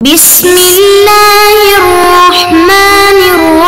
بسم اللہ الرحمن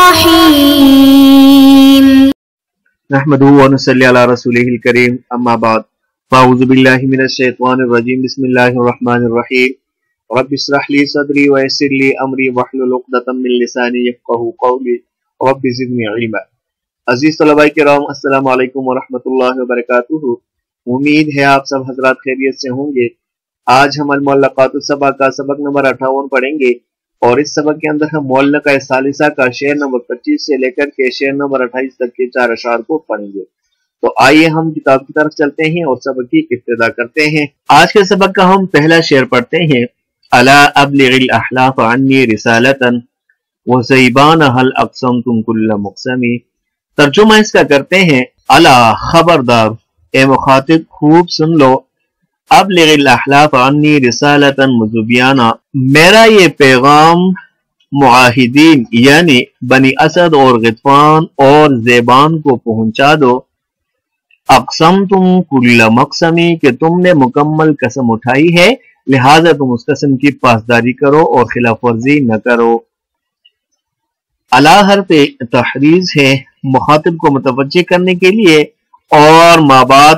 الرحیم نحمدہ و نصلی علی رسولہ الکریم اما بعد فاعوذ باللہ من الشیطان الرجیم بسم اللہ الرحمن الرحیم رب اشرح لی صدری ویسر لی امری واحلل عقدۃ من لسانی یفقہوا قولی رب زدنی علما۔ عزیز طلباء کرام، السلام علیکم ورحمۃ اللہ وبرکاتہ۔ امید ہے آپ سب حضرات خیریت سے ہوں گے۔ آج ہم المعلقات السبع کا سبق نمبر 58 پڑھیں گے، اور اس سبق کے اندر ہم معلقہ ثالثہ کا شعر نمبر 25 سے لے کر کے شعر نمبر 28 تک کے 4 اشعار کو پڑھیں گے۔ تو آئیے ہم کتاب کی طرف چلتے ہیں اور سبق کی ابتدا کرتے ہیں۔ آج کے سبق کا ہم پہلا شعر پڑھتے ہیں۔ الا ابلغ الاحلاف عنی رسالتا وزیبان هل اقسمتم كل مقسم۔ ترجمہ اس کا کرتے ہیں، الا خبردار اے مخاطب خوب سن لو، ابلغ الاحلاف عنی رسالتا وزبیانا، میرا یہ پیغام معاہدین یعنی بنی اسد اور غطفان اور زیبان کو پہنچا دو۔ اقسمتم کل مقسمی، کہ تم نے مکمل قسم اٹھائی ہے، لہذا تم اس قسم کی پاسداری کرو اور خلاف ورزی نہ کرو۔ الا حرف تحریض ہے، مخاطب کو متوجہ کرنے کے لیے اور مابعد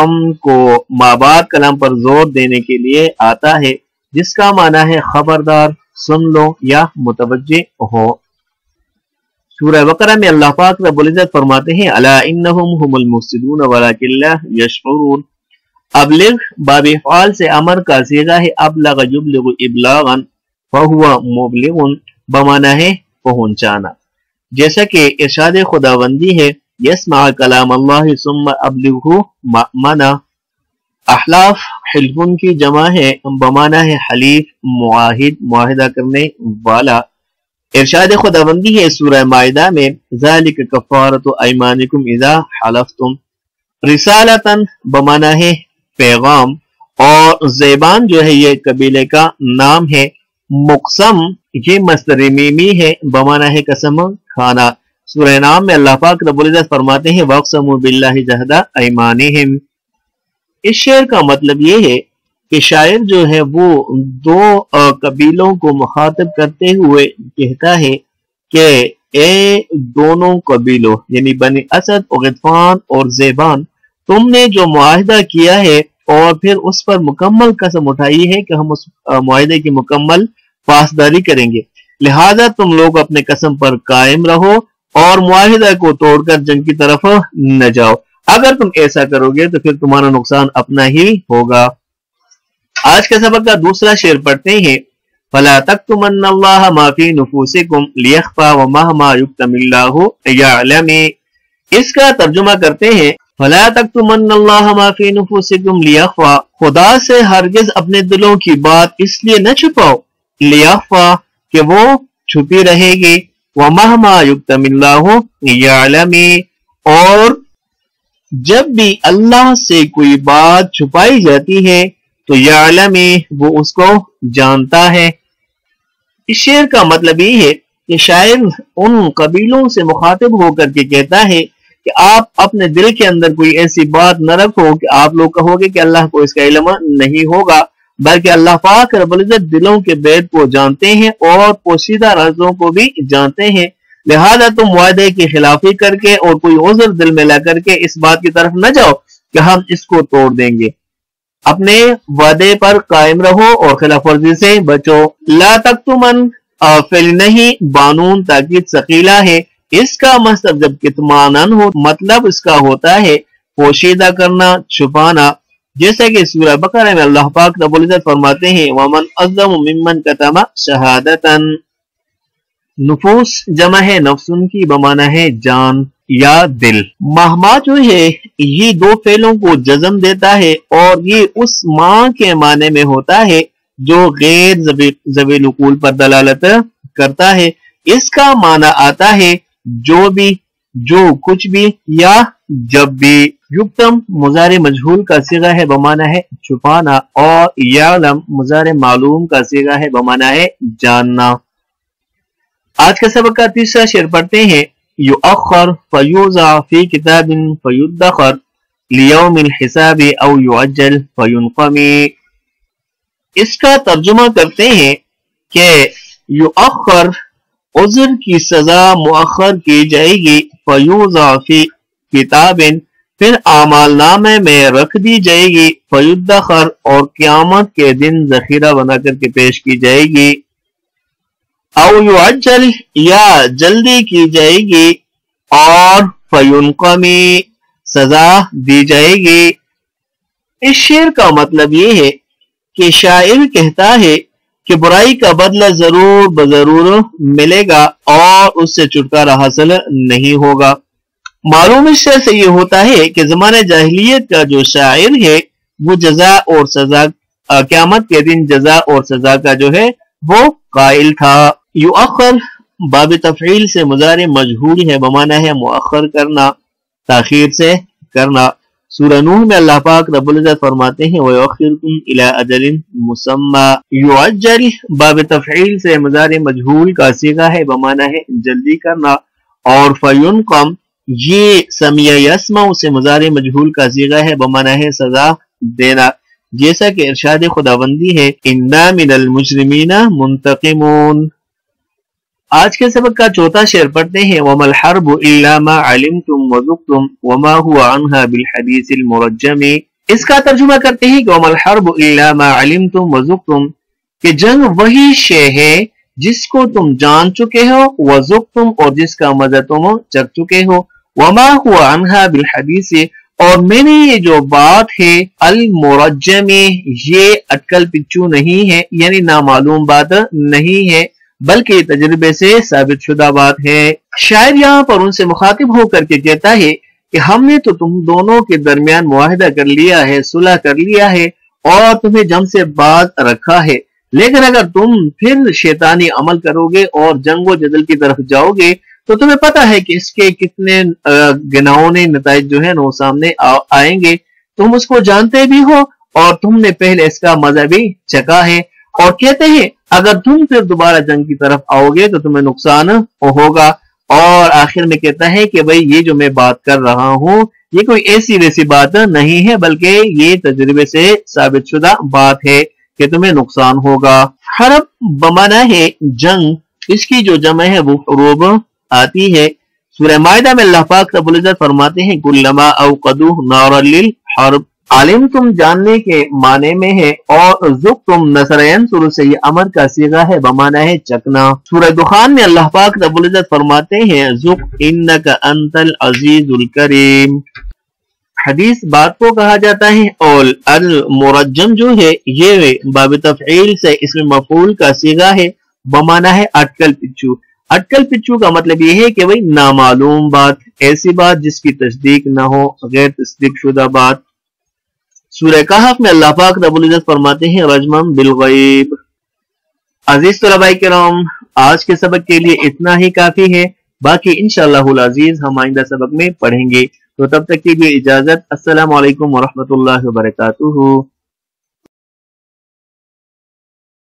کلام پر زور دینے کے لیے آتا ہے، جس کا معنی ہے خبردار، سن لو یا متوجہ ہو۔ سورہ بقرہ میں اللہ پاک رب العزت فرماتے ہیں، الا انہم هم المفسدون ولکن لا یشعرون۔ ابلغ باب افعال سے امر کا صیغہ ہے ابلغ یبلغ ابلاغا فہو مبلغ، بمعنی ہے پہنچانا۔ جیسا کہ ارشاد خداوندی ہے، یسمع کلام اللہ ثم ابلغہ مأمنا۔ احلاف حلفن کی جمع ہے، بمعنی ہے حلیف، معاہد، معاہدہ کرنے والا۔ ارشاد خداوندی ہے سورہ مائدہ میں، ذالک کفارۃ ایمانکم اذا حلفتم۔ رسالتاً بمعنی ہے پیغام، اور زیبان جو ہے یہ قبیلے کا نام ہے۔ مقسم یہ مصدر میمی ہے، بمعنی ہے قسم کھانا۔ سورہ نام میں اللہ پاک رب العزت فرماتے ہیں، وَاقْسَمُوا بِاللَّهِ جَهْدَ أَيْمَانِهِمْ۔ اس شعر کا مطلب یہ ہے کہ شاعر جو ہے وہ دو قبیلوں کو مخاطب کرتے ہوئے کہتا ہے کہ اے دونوں قبیلوں یعنی بنی اسد اور غطفان اور زیبان، تم نے جو معاہدہ کیا ہے اور پھر اس پر مکمل قسم اٹھائی ہے کہ ہم اس معاہدے کی مکمل پاسداری کریں گے، لہذا تم لوگ اپنے قسم پر قائم رہو اور معاہدہ کو توڑ کر جنگ کی طرف نہ جاؤ۔ اگر تم ایسا کرو گے تو پھر تمہارا نقصان اپنا ہی ہوگا۔ آج کے سبق کا دوسرا شعر پڑھتے ہیں، فَلَا تَكْتُمَنَّ اللَّهَ مَا فِي نُفُوسِكُمْ لِيَخْفَى وَمَهْمَا يُكْتَمِ اللَّهُ يَعْلَمِ۔ اس کا ترجمہ کرتے ہیں، فَلَا تَكْتُمَنَّ اللَّهَ مَا فِي نُفُوسِكُمْ لِيَخْفَى، خدا سے ہرگز اپنے دلوں کی بات اس لیے نہ چھپاؤ، لِيَخْفَى کہ وہ چھپی رہے گی، وَمَهْمَا يُكْتَمِ اللَّهُ يَعْلَمِ، اور جب بھی اللہ سے کوئی بات چھپائی جاتی ہے تو یعلم وہ اس کو جانتا ہے۔ اس شعر کا مطلب یہ ہے کہ شاعر ان قبیلوں سے مخاطب ہو کر کے کہتا ہے کہ آپ اپنے دل کے اندر کوئی ایسی بات نہ رکھو کہ آپ لوگ کہو گے کہ اللہ کو اس کا علم نہیں ہوگا، بلکہ اللہ پاک رب العزت دلوں کے بید کو جانتے ہیں اور پوشیدہ رازوں کو بھی جانتے ہیں، لہذا تم معاہدے کی خلافی کر کے اور کوئی عذر دل میں لا کر کے اس بات کی طرف نہ جاؤ کہ ہم اس کو توڑ دیں گے۔ اپنے وعدے پر قائم رہو اور خلاف ورزی سے بچو۔ لا تکتمن فعل نہیں، بانون تاکید ثقیلہ ہے، اس کا مصدر جب کتمانن ہو مطلب اس کا ہوتا ہے پوشیدہ کرنا، چھپانا، جیسا کہ سورہ بقرہ میں اللہ پاک رب العزت فرماتے ہیں، وَمَنْ أَظْلَمُ مِمَّنْ كَتَمَ شَهَادَةً۔ نفوس جمع ہے نفسن کی، بمعنی ہے جان یا دل۔ مہما جو ہے یہ دو فعلوں کو جزم دیتا ہے اور یہ اس ماں کے معنی میں ہوتا ہے جو غیر ذوی نقول پر دلالت کرتا ہے۔ اس کا معنی آتا ہے جو بھی، جو کچھ بھی، یا جب بھی۔ یکتم مضارع مجہول کا صیغہ ہے، بمعنی ہے چھپانا، اور یعلم مضارع معلوم کا صیغہ ہے، بمعنی ہے جاننا۔ آج کا سبق کا تیسرا شعر پڑھتے ہیں، یؤخر فیوضع فی کتاب فیدخر لیوم الحساب او یعجل فینقمی۔ اس کا ترجمہ کرتے ہیں، کہ युअख्खर उज़्र की सजा मुअख्खर की जाएगी, फयूज़ा फी किताबिन फिर आमाल नामे में रख दी जाएगी, फयुद्दखर और क़यामत के दिन ज़ख़ीरा बना करके पेश की जाएगी, औ युअज्जल या जल्दी की जाएगी, और फयुनक़मी सजा दी जाएगी। इस शेर का मतलब ये है कि शायर कहता है कि बुराई का बदला जरूर बजरूर मिलेगा और उससे छुटकारा हासिल नहीं होगा। मालूम इससे से ये होता है कि ज़माने जाहिलियत का जो शायर है वो जजा और सजा, क़यामत के दिन जजा और सजा का जो है वो कायल था। युअख्खर बाब तफ़ईल से मुज़ारे मजहूल है, बमाना है मुअख्खर करना, ताखीर से करना। सूरह नूह में अल्लाह पाक रब्बुल इज़्ज़त फरमाते हैं वयुअख्खिरुकुम इला अजलिन मुसम्मा। युअज्जल बाब तफ़ईल से मुज़ारे मजहूल का सीगा है, बमाना है जल्दी करना, और फयुनक़म ये समिया यस्मा से मुज़ारे मजहूल का सीगा है, बमाना है सजा देना। जैसा कि इरशाद खुदाबंदी है इन्ना मिनल मुजरिमीना मुंतक़िमून। आज के सबक का चौथा शेर पढ़ते हैं वमल हर्बु इल्ला मा अलिमतुम वज़ुक़्तुम वमा हुवा अन्हा बिल हदीसिल मुरज्जमी। इसका तर्जुमा करते हैं कि वमल हर्बु इल्ला मा अलिमतुम वज़ुक़्तुम, कि जंग वही शे है जिसको तुम जान चुके हो, वज़ुक़्तुम और जिसका मजा तुम चख चुके हो, वमा हुवा अन्हा बिल हदीसी और मैंने ये जो बात है अल मुरज्जमी ये अटकल पिच्चू नहीं है, यानी नामालूम बात नहीं है, बल्कि तजुर्बे से साबित शुदा बात है। शायर यहाँ पर उनसे मुखातिब होकर के कहता है कि हमने तो तुम दोनों के दरमियान मुआहिदा कर लिया है, सुलह कर लिया है और तुम्हें जम से बात रखा है, लेकिन अगर तुम फिर शैतानी अमल करोगे और जंगो जदल की तरफ जाओगे तो तुम्हें पता है कि इसके कितने गिनाउने नताइज जो है वो सामने आएंगे। तुम उसको जानते भी हो और तुमने पहले इसका मजा भी चखा है, और कहते हैं अगर तुम फिर दोबारा जंग की तरफ आओगे तो तुम्हें नुकसान होगा। और आखिर में कहता है कि भाई ये जो मैं बात कर रहा हूँ ये कोई ऐसी वैसी बात नहीं है, बल्कि ये तजुर्बे से साबित शुदा बात है कि तुम्हें नुकसान होगा। हरब बमाना है जंग, इसकी जो जमा है वो हुरूब आती है। सूरह माइदा में अल्लाह पाक रब्बुल इज़्ज़त फरमाते हैं कुल्लमा औक़दू नारन लिल हर्ब। आलिम तुम जानने के माने में है, और ज़ुक़ तुम नसरयन शुरू से ये अमर का सीगा है, बमाना है चकना। सूरह दुखान में अल्लाह पाक रब्बुल इज़्ज़त फरमाते हैं ज़ुक़ इन्नका अंतल अज़ीज़ुल करीम। हदीस बात को कहा जाता है, और अल मुरज्जम जो है ये बाब तफ़ईल से इसमें मफ़ऊल का सीगा है, बमाना है अटकल पिच्चू। अटकल पिच्चू का मतलब ये है कि भाई नामालूम बात, ऐसी बात जिसकी तस्दीक ना हो, गैर तस्दीक शुदा बात। सूरह कहफ में अल्लाह पाक रब्बुल इज़्ज़त फरमाते हैं रजमम बिल गैब। अजीज तलबाए किराम, आज के सबक के लिए इतना ही काफी है, बाकी इंशाअल्लाहुल अजीज हम आइंदा सबक में पढ़ेंगे। तो तब तक के लिए इजाजत। अस्सलामु अलैकुम व रहमतुल्लाहि व बरकातुहू।